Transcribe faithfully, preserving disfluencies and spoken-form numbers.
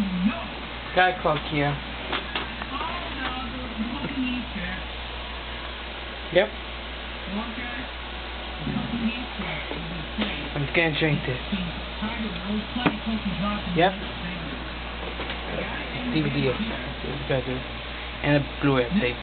Guy called Kia. Yep. I'm just gonna drink this. Yep. D V D. And a Blu-ray tape.